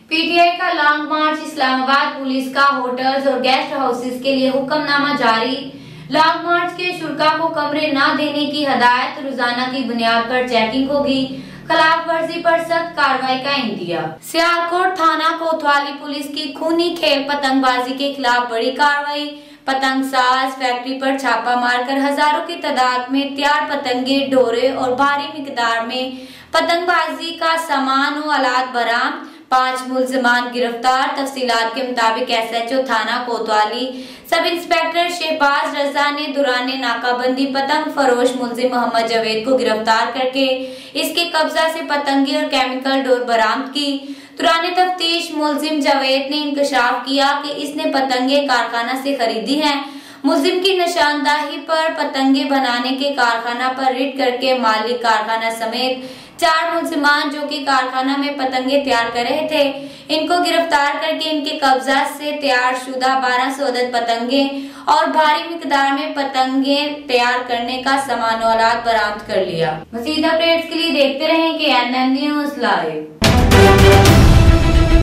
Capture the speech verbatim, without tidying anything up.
PTI का long march. Islamabad police का hotels और गेस्ट हाउसेस के लिए हुक्मनामा जारी। लॉन्ग मार्च के शुल्का को कमरे न देने की हदायत। रोजाना की बुनियाद पर चेकिंग होगी। खिलाफ वर्जी पर सख्त कार्रवाई का इंदिया। सियालकोट थाना कोतवाली पुलिस की खूनी खेल पतंगबाजी के खिलाफ बड़ी कार्रवाई। पतंग साज फैक्ट्री पर छापा मारकर हजारों की तादाद में तैयार पतंगे, डोरे और भारी मिकदार में पतंगबाजी का सामान और आलात बरामद। पांच मुलजमान गिरफ्तार। तफसीलात के मुताबिक एसएचओ थाना कोतवाली सब इंस्पेक्टर शहबाज रजा ने दौरान नाकाबंदी पतंग फरोश मुलजिम मोहम्मद जावेद को गिरफ्तार करके इसके कब्जा से पतंगे और केमिकल डोर बरामद की। दौरान तफ्तीश मुलजिम जावेद ने इंकशाफ किया कि इसने पतंगे कारखाना से खरीदी हैं। मुलजिम की निशानदाही पर पतंगे बनाने के कारखाना पर रेड करके मालिक कारखाना समेत चार मुलजिमान जो कि कारखाना में पतंगे तैयार कर रहे थे, इनको गिरफ्तार करके इनके कब्जा से तैयार शुदा बारह सौ अदद पतंगे और भारी मिकदार में पतंगे तैयार करने का सामान और आलात बरामद कर लिया। मज़ीद अपडेट्स के लिए देखते रहें के एन एन न्यूज़ लाइव।